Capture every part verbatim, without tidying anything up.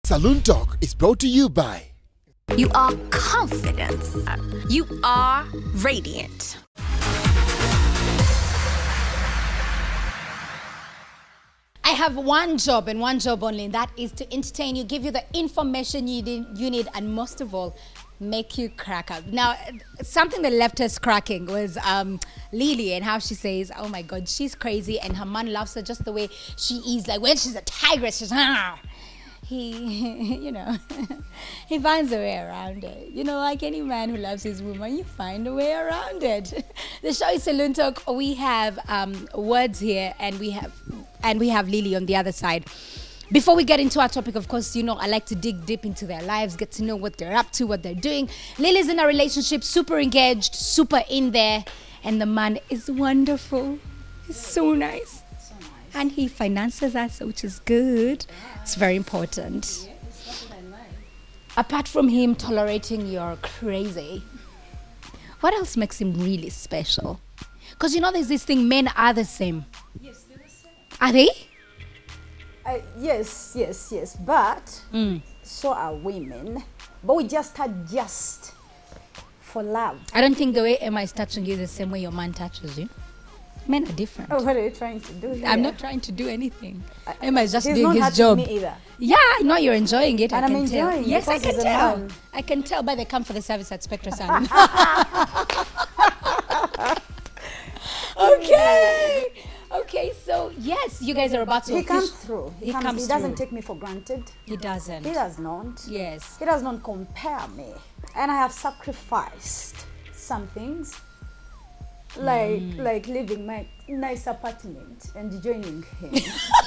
Saloon Talk is brought to you by... You are confident. You are radiant. I have one job and one job only, and that is to entertain you, give you the information you need, you need and most of all, make you crack up. Now, something that left us cracking was um, Lily and how she says, oh my God, she's crazy and her man loves her just the way she is. Like when she's a tigress, she's, ah. He, you know, he finds a way around it. You know, like any man who loves his woman, you find a way around it. The show is Saloon Talk. We have um, words here, and we have, and we have Lily on the other side. Before we get into our topic, of course, you know, I like to dig deep into their lives, get to know what they're up to, what they're doing. Lily's in a relationship, super engaged, super in there, and the man is wonderful. He's so nice. And he finances us, which is good. It's very important. Yeah, that's what I like. Apart from him tolerating your crazy, what else makes him really special? Because you know there's this thing, men are the same. Yes, they're the same. Are they? Uh, yes, yes, yes. But Mm. so are women. But we just adjust for love. I don't think the way Emma is touching you is the same way your man touches you. Men are different. Oh, what are you trying to do here? I'm not trying to do anything. I- Emma is just He's doing not his hurting job. me either. Yeah, I know you're enjoying it. And I I'm can tell. enjoying it Yes, I because can he's a tell. man. I can tell by the come for the service at Spectra Sun. Okay. Okay, so yes, you guys are about to. He comes offici- through. He, He comes, comes he doesn't through. take me for granted. He doesn't. He does not. Yes. He does not compare me. And I have sacrificed some things. Like Mm. like leaving my nice apartment and joining him.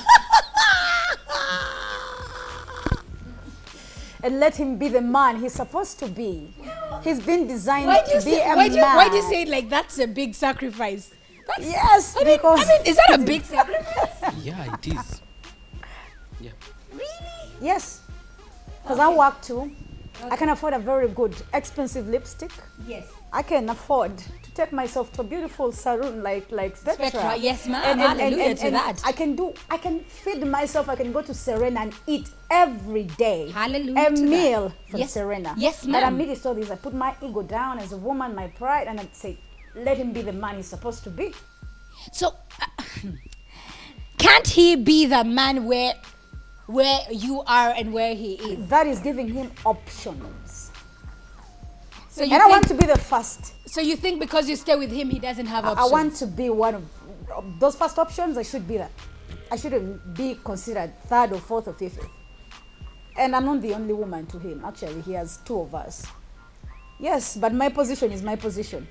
And let him be the man he's supposed to be. He's been designed Why do you to be say? a Why do you, man. why do you say it like that's a big sacrifice? That's, Yes, I mean, because I mean, is that a big sacrifice? Yeah, it is. Yeah. Really? yes, because I work too. I can afford a very good, expensive lipstick. Yes. I can afford to take myself to a beautiful salon like like Spectra. Spectra, yes, ma'am. And, and, and, Hallelujah and, to and that. I can do. I can feed myself. I can go to Serena and eat every day. Hallelujah A to that. meal from Yes. Serena. Yes, But ma'am. amidst all this, I put my ego down as a woman, my pride, and I'd say, let him be the man he's supposed to be. So, uh, can't he be the man where, where you are and where he is? That is giving him options. So you And I think, want to be the first. so you think because you stay with him, he doesn't have I, options? I want to be one of of those first options. I should be that. I shouldn't be considered third or fourth or fifth. And I'm not the only woman to him. Actually, he has two of us. Yes, but my position is my position.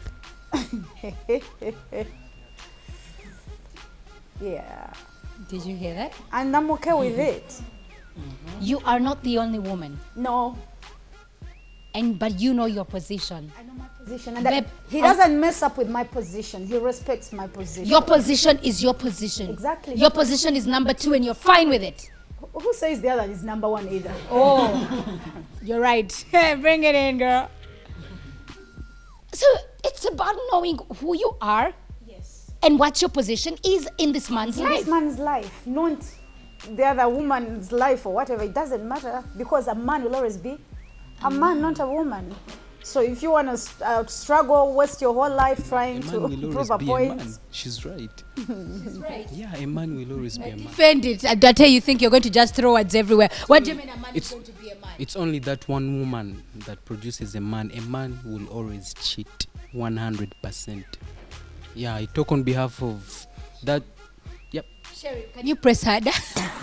Yeah. Did you hear that? And I'm okay with it. You are not the only woman, No, and but you know your position. I know my position. And Babe, that he um, doesn't mess up with my position. He respects my position. Your position is your position. Exactly. Your position is number two, and you're fine with it. Who- Who says the other is number one either? Oh, you're right. Bring it in, girl. So it's about knowing who you are Yes. and what your position is in this man's In life. this man's life, not the other woman's life or whatever. It doesn't matter because a man will always be a man, not a woman. So if you want to uh, struggle, waste your whole life trying A man to will always prove a be point. a man. She's right. She's right. Yeah, a man will always be a man. Defend it. I I tell you, you think you're going to just throw words everywhere. What do you mean a man is It's- going to be a man? It's only that one woman that produces a man. A man will always cheat one hundred percent. Yeah, I talk on behalf of that. Yep. Sherry, can you press harder?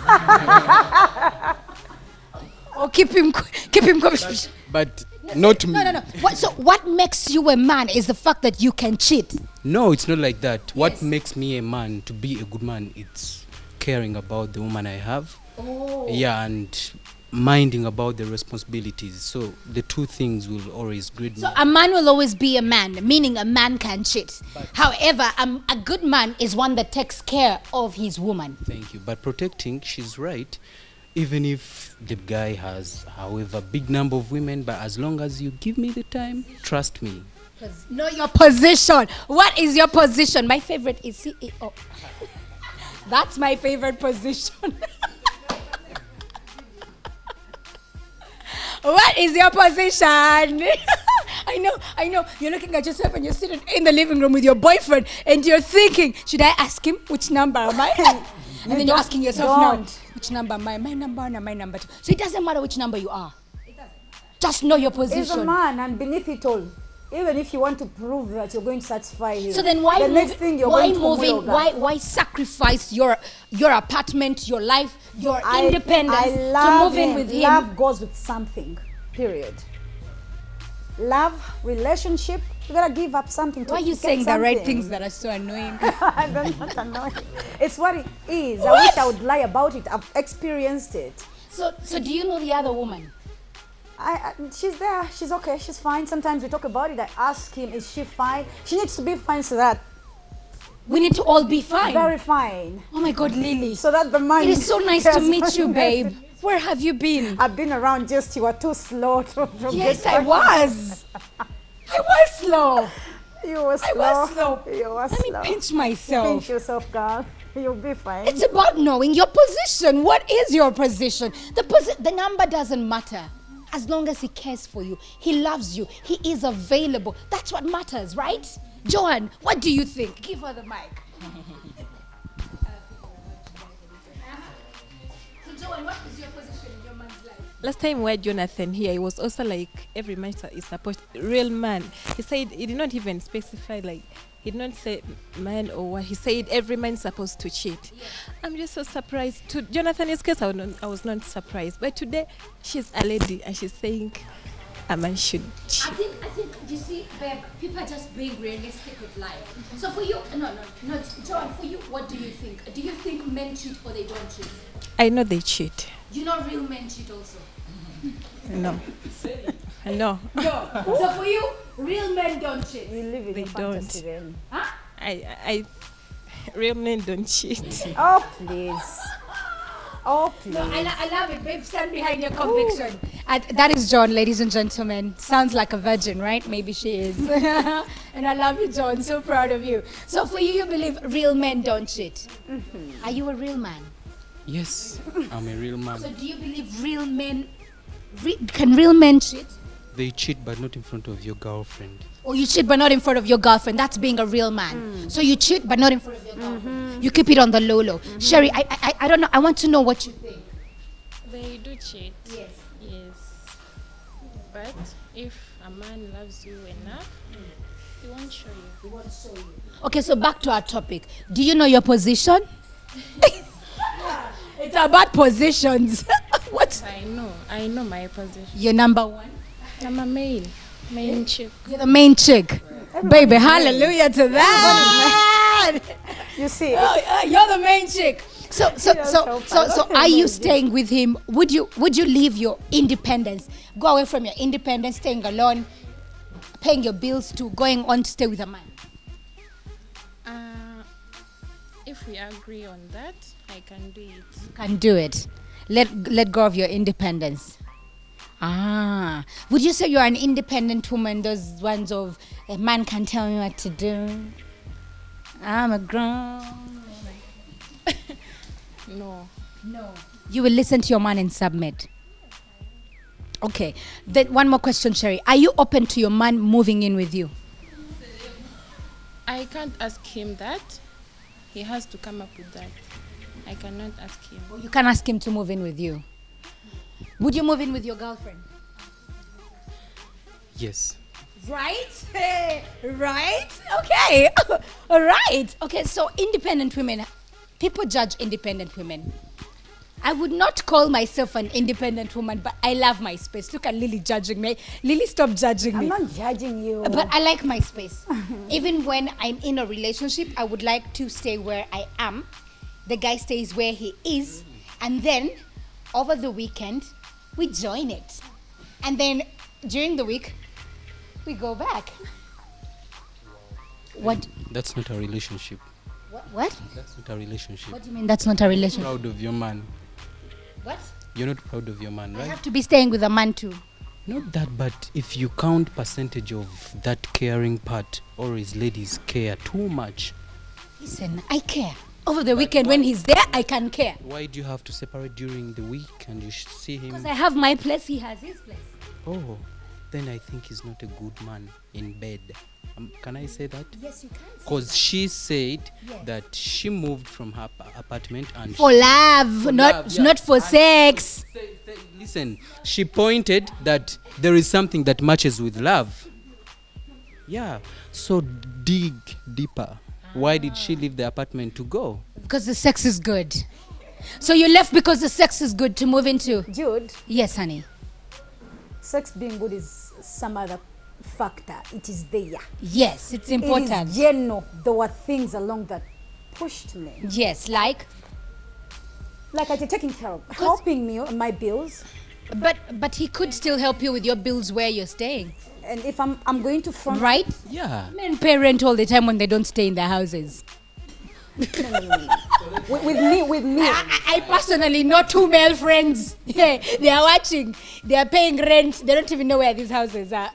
Or keep him, keep him quiet. But not me. No, no, no. What, so what makes you a man is the fact that you can cheat. No, it's not like that. What Yes. makes me a man to be a good man? It's caring about the woman I have. Oh. Yeah, and minding about the responsibilities. So the two things will always grid me. So a man will always be a man, meaning a man can cheat. However, um, a good man is one that takes care of his woman. Thank you. But protecting, she's right. Even if the guy has, however, big number of women, but as long as you give me the time, trust me. Know your position. What is your position? My favorite is C E O. That's my favorite position. What is your position? I know, I know. You're looking at yourself and you're sitting in the living room with your boyfriend and you're thinking, should I ask him which number am I? And You then you're just asking yourself, no, don't. which number am I? My number one or my number two? So it doesn't matter which number you are. Just know your He's a position. man, and beneath it all, even if you want to prove that you're going to satisfy him, So then why the move, next thing you're why going to moving Muyoga. why why sacrifice your your apartment, your life, your I, independence I to love move in him. with him? Love goes with something. Period. Love, relationship, you gotta give up something. To Why are you get saying the right something. things that are so annoying? They're not annoying. It's what it is. I What? wish I would lie about it. I've experienced it. So so do you know the other woman? I, I, she's there. She's okay. She's fine. Sometimes we talk about it. I ask him, is she fine? She needs to be fine so that We need to all be fine. very fine. Oh my God, Lily. So that the man. It is so nice to cares meet for you, him. babe. Where have you been? I've been around. Just you were too slow to, to Yes, get I back. was. I was slow. You were slow. I was slow. You were Let me slow. pinch myself. Pinch yourself, girl. You'll be fine. It's about knowing your position. What is your position? The posi- the number doesn't matter. As long as he cares for you, he loves you, he is available. That's what matters, right? Joanne, what do you think? Give her the mic. So Joanne, what is your position in your man's life? Last time we had Jonathan here, he was also like every man is supposed real man. He said he did not even specify like he did not say man or what. He said every man is supposed to cheat. Yeah. I'm just so surprised. To Jonathan's case, I was, not, I was not surprised. But today, she's a lady and she's saying a man should I cheat. think, I think, you see, babe, people are just being realistic with life. So for you, no, no, no, Joanne, for you, what do you think? Do you think men cheat or they don't cheat? I know they cheat. You know real men cheat also? No. No. No. So for you, real men don't cheat? You live in They a fantasy don't. realm. Huh? I, I, real men don't cheat. Oh, please. Oh, please. No, I, lo- I love it, babe. Stand behind your conviction. And that is John, ladies and gentlemen. Sounds like a virgin, right? Maybe she is. And I love you, John. So proud of you. So for you, you believe real men don't cheat. Mm-hmm. Are you a real man? Yes, I'm a real man. So do you believe real men, re- can real men cheat? They cheat, but not in front of your girlfriend. Or you cheat but not in front of your girlfriend. That's being a real man. So you cheat but not in front of your girlfriend. You keep it on the low low. Sherry, I, I I don't know. I want to know what you think. They do cheat. Yes. Yes. But if a man loves you enough, he won't show you. We want to show you. Okay, so back to our topic. Do you know your position? It's about positions. What? I know. I know my position. You're number one. I'm a male. Main chick. You're the main chick. Baby, hallelujah to that. You see, Oh, uh, you're the main chick. So, so, You're so, so so, so, fun. are you staying with him? Would you, would you leave your independence, go away from your independence, staying alone, paying your bills, to going on to stay with a man? Uh, if we agree on that, I can do it. You can do it. Let, let go of your independence. Ah, would you say you're an independent woman? Those ones of a man can tell me what to do. I'm a grown. No. No. You will listen to your man and submit. Okay. Then one more question, Sherry. Are you open to your man moving in with you? I can't ask him that. He has to come up with that. I cannot ask him. Or you can ask him to move in with you. Would you move in with your girlfriend? Yes. Right? Right? Okay. All right. Okay, so independent women, people judge independent women. I would not call myself an independent woman, but I love my space. Look at Lily judging me. Lily, stop judging I'm me. not judging you. But I like my space. Even when I'm in a relationship, I would like to stay where I am. The guy stays where he is. And then, over the weekend, we join it. And then, during the week, we go back. What? That's not a relationship. What? What? That's not a relationship. What do you mean that's not a relationship? Proud of your man. What? You're not proud of your man, I right? have to be staying with a man too. Not that, but if you count percentage of that caring part, always ladies care too much. Listen, I care. Over the weekend when he's there, I can care. Why do you have to separate during the week and you should see him? Because I have my place, he has his place. Oh, then I think he's not a good man in bed. Um, can I say that? Yes, you can. Because she said Yes. that she moved from her pa- apartment and For love, For not love, yeah. not for And sex. she- say- say- listen, she pointed that there is something that matches with love. Yeah, so dig deeper. Why did she leave the apartment to go? Because the sex is good. So you left because the sex is good to move into. Jude, Yes, honey. sex being good is some other factor. It is there. Yes, it's important. It is general. There were things along that pushed me. Yes, like. Like I taking care of, helping me on my bills. But but he could still help you with your bills where you're staying, And if I'm I'm going to front right? Yeah. Men pay rent all the time when they don't stay in their houses. with, with me, with me. I, I personally know two male friends. Yeah, they are watching. They are paying rent. They don't even know where these houses are.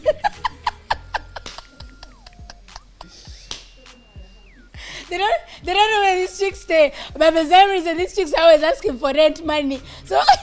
They don't, they don't know where these chicks stay. But for some reason, these chicks are always asking for rent money. So, so,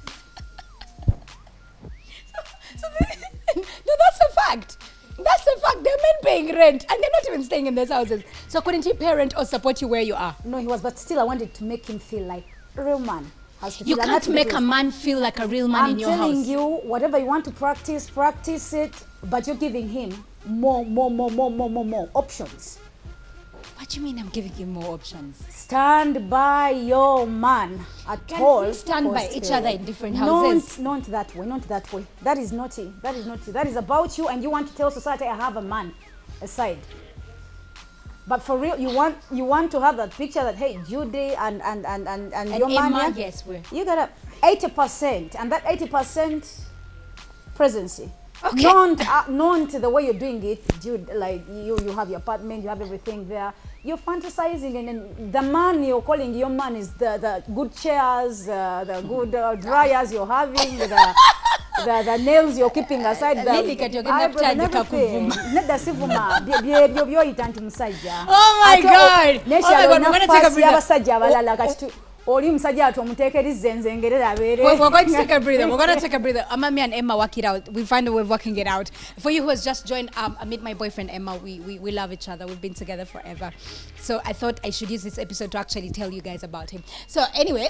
so the, no, that's a fact. That's a fact. They're men paying rent and they're not even staying in those houses. So couldn't he pay rent or support you where you are? No, he was, but still I wanted to make him feel like a real man. Has to You feel, and can't not make a because- man feel like a real man I'm in your telling house. you, whatever you want to practice, practice it, but you're giving him more, more, more, more, more, more, more options. What do you mean I'm giving you more options? Stand by your man at Can all. we stand by costs. each other in different houses? Not, not that way, not that way. That is naughty. That is naughty. That is about you, and you want to tell society I have a man aside. But for real, you want you want to have that picture that hey, Judy and and and and, and, And your man Emma, here, yes, we're. you got a eighty percent, and that eighty percent presence. Okay. Not, uh, not the way you're doing it, Jude. Like you, you have your apartment, you have everything there. You're fantasizing, and then the man you're calling your man is the, the good chairs, uh, the good uh, dryers you're having, the, the, the nails you're keeping aside, the Lily kati ogenda eyebrows and kutandika everything. kuvuma. Nedda sivuma, bye- bye- bye- byoyita nti musajja. Oh my Ate God! o- n'ekyalo Oh my God, we're gonna take a nafasi breather. y'abasajja abalala kati tu- oli musajja ati omuteekeriza enzengerera abeere. We're, we're going to take a breather. We're going to take a breather. Amami and Emma work it out. We find a way of working it out. For you who has just joined, um, I meet my boyfriend Emma. We, we we love each other. We've been together forever. So I thought I should use this episode to actually tell you guys about him. So anyway.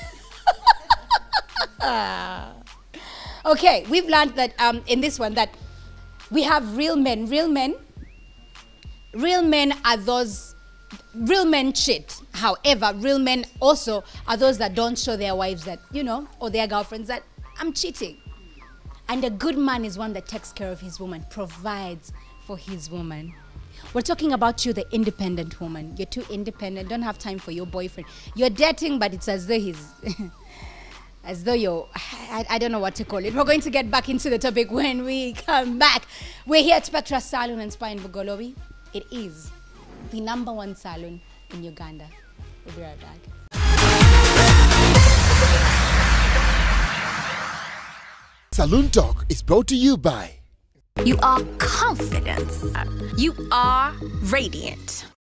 Okay, we've learned that um, in this one that we have real men. Real men. Real men are those. Real men cheat. However, real men also are those that don't show their wives that, you know, or their girlfriends that I'm cheating. And a good man is one that takes care of his woman, provides for his woman. We're talking about you, the independent woman. You're too independent, don't have time for your boyfriend. You're dating, but it's as though he's, as though you're, I, I don't know what to call it. We're going to get back into the topic when we come back. We're here at Spectra Salon and Spa in Bugolobi. It is the number one salon in Uganda. We'll be right back. Saloon Talk is brought to you by You are confident. You are radiant.